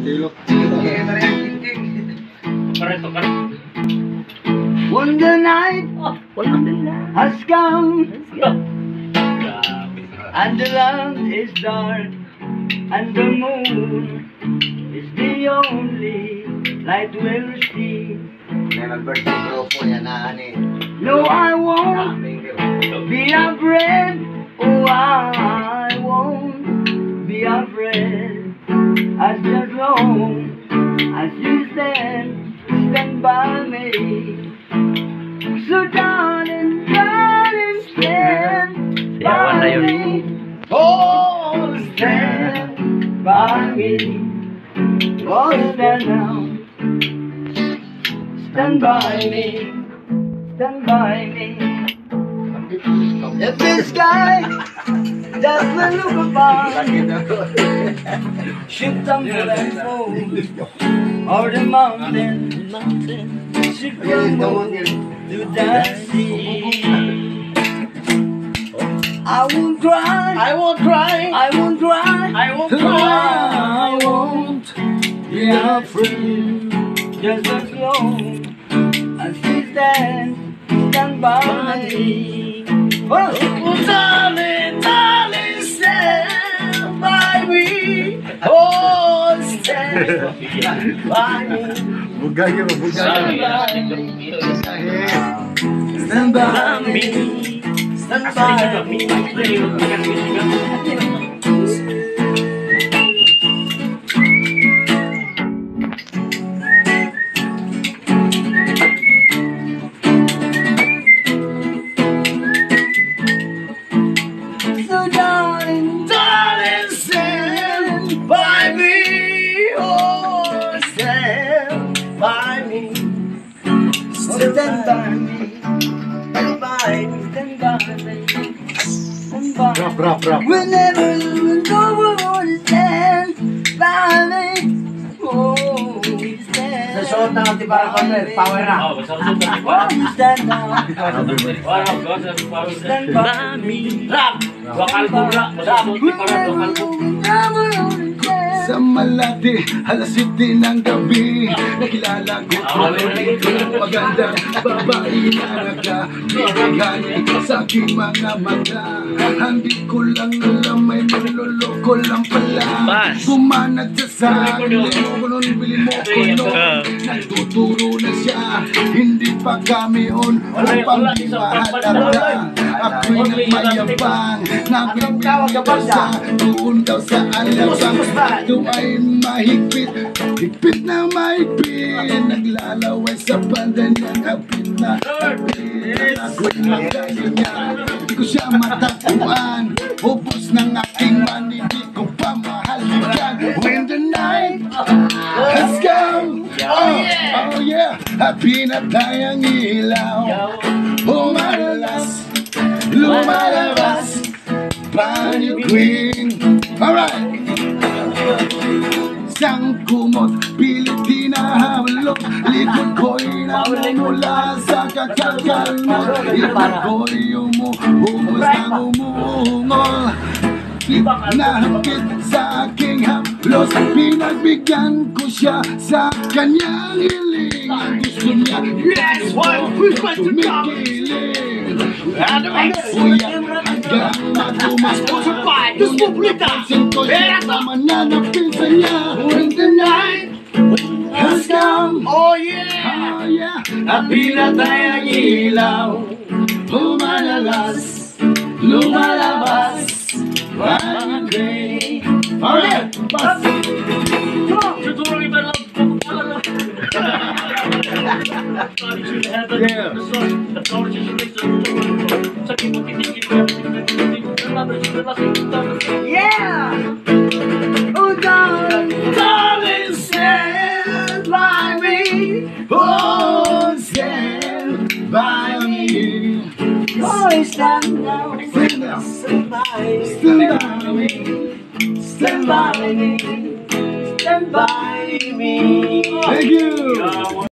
When the night has come and the land is dark and the moon is the only light we'll see. No, I won't be afraid. Oh, I won't be afraid. As long as you stand by me. So darling, darling, stand by me. Oh, stand by me. Oh, stand now. Stand by me. Stand by me. If the sky that we look upon should tumble and fall, or the mountain should crumble to the sea, I won't cry, I won't cry, I won't cry, I won't cry, I won't be afraid. Just as long as you stand by me. Oh, darling, darling, stand by me. Oh, stand by me. Stand by me. Stand by me. Stand by me, stand by me, stand by me, stand by me. Whenever you go, we'll stand by me. Oh, stand. Sa suot na natin para power na. Oh, stand down. Stand by me. Rap! Wakal ko rap. Sa Malate, alas 7 ng gabi, nakilala ko magandang babae na nagkabigay sa aking mga mata. Hindi ko lang alam, may manloloko lang pala. Bumanat siya sa akin, kulon, bili mo kulon. Nagtuturo na siya, hindi pa kami on upang di mahalata. Ako'y nagmayabang, nabibigyan sa doon daw sa alabang. Ito ay mahigpit, higpit na mahigpit. Naglalaway sa banda niyang hapit na hapit. Ako'y magaling niya, di ko siya matagpuan. Ubos ng aking money, di ko pa mahalikan. When the night has come, oh yeah, happy na tayong ilaw. Lumalalas, lumalabas, Banyo Queen. Alright! Isang kumot, pilit tinahawlok. Likod ko'y namumula sa kakakalmot. Ikot ko'y umuhumos ng umuungol. Nahagkit sa aking haplos. Pinagbigyan ko siya sa kanyang hiling. Ang gusto niya, yes! Tumikiling. Uyak hanggang matumas ko sa fight. Napansin ko siya na mananapin sa niya. When the night has come, oh yeah, at pinatay ang ilaw. Lumalalas, lumalabas, one day. Alright, come on! Yeah! Oh, darling, stand by me. Oh, stand by me. Oh, stand now. Stand by me. Stand by me. Stand by me. Thank you.